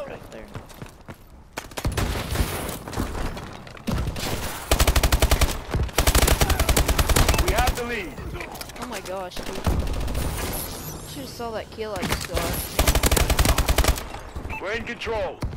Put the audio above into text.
right there. We have the lead. Oh my gosh, dude. Should've saw that kill I just got. We're in control.